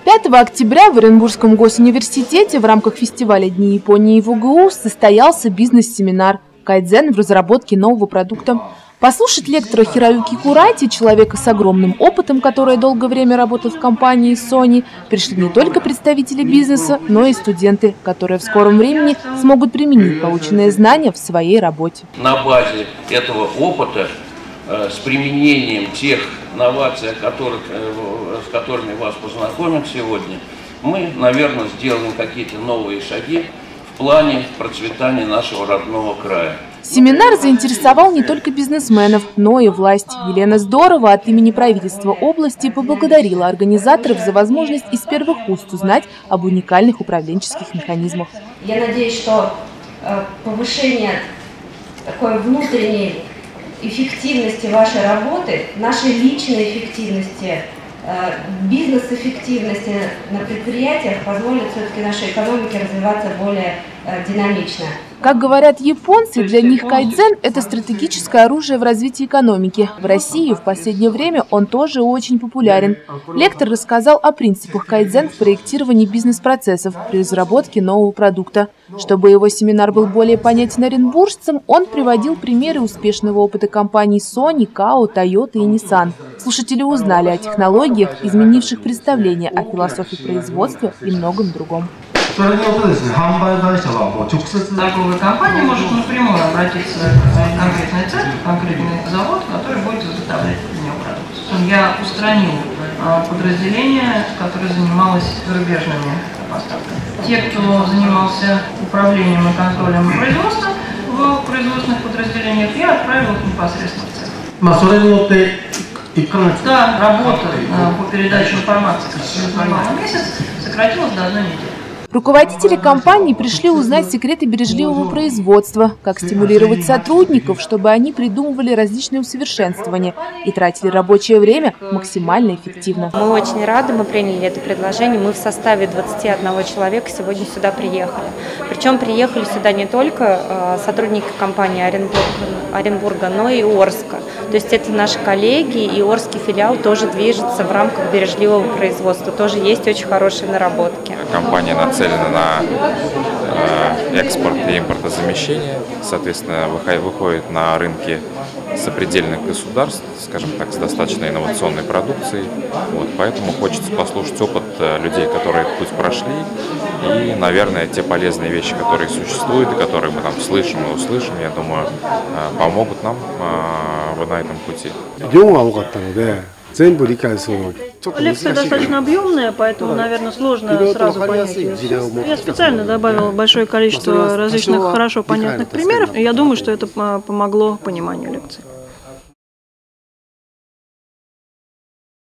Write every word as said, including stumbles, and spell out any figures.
пятого октября в Оренбургском госуниверситете в рамках фестиваля Дни Японии в УГУ состоялся бизнес-семинар «Кайдзен в разработке нового продукта». Послушать лектора Хироюки Курати, человека с огромным опытом, который долгое время работал в компании Sony, пришли не только представители бизнеса, но и студенты, которые в скором времени смогут применить полученные знания в своей работе. На базе этого опыта, с применением тех новаций, которых, с которыми вас познакомят сегодня, мы, наверное, сделаем какие-то новые шаги в плане процветания нашего родного края. Семинар заинтересовал не только бизнесменов, но и власть. Елена Здорова от имени правительства области поблагодарила организаторов за возможность из первых уст узнать об уникальных управленческих механизмах. Я надеюсь, что повышение такой внутренней эффективности вашей работы, нашей личной эффективности, бизнес-эффективности на предприятиях позволит все-таки нашей экономике развиваться более динамично. Как говорят японцы, для них кайдзен – это стратегическое оружие в развитии экономики. В России в последнее время он тоже очень популярен. Лектор рассказал о принципах кайдзен в проектировании бизнес-процессов при разработке нового продукта. Чтобы его семинар был более понятен оренбуржцам, он приводил примеры успешного опыта компаний Sony, Kao, Toyota и Nissan. Слушатели узнали о технологиях, изменивших представление о философии производства и многом другом. Торговая компания может напрямую обратиться в конкретный цех, в конкретный завод, который будет изготовлять для него продукцию. Я устранил подразделение, которое занималось зарубежными поставками. Те, кто занимался управлением и контролем производства в производственных подразделениях, я отправил их непосредственно в цех. Да, работа по передаче информации, которая занимала месяц, сократилась до одной недели. Руководители компании пришли узнать секреты бережливого производства, как стимулировать сотрудников, чтобы они придумывали различные усовершенствования и тратили рабочее время максимально эффективно. Мы очень рады, мы приняли это предложение. Мы в составе двадцати одного человека сегодня сюда приехали. Причем приехали сюда не только сотрудники компании Оренбурга, но и Орска. То есть это наши коллеги, и Орский филиал тоже движется в рамках бережливого производства. Тоже есть очень хорошие наработки. Компания нацелена на экспорт и импортозамещение, соответственно, выходит на рынки сопредельных государств, скажем так, с достаточно инновационной продукцией. Вот, поэтому хочется послушать опыт людей, которые этот путь прошли, и, наверное, те полезные вещи, которые существуют, и которые мы там слышим и услышим, я думаю, помогут нам на этом пути. Лекция достаточно объемная, поэтому, наверное, сложно сразу понять ее. Я специально добавила большое количество различных хорошо понятных примеров, и я думаю, что это помогло пониманию лекции.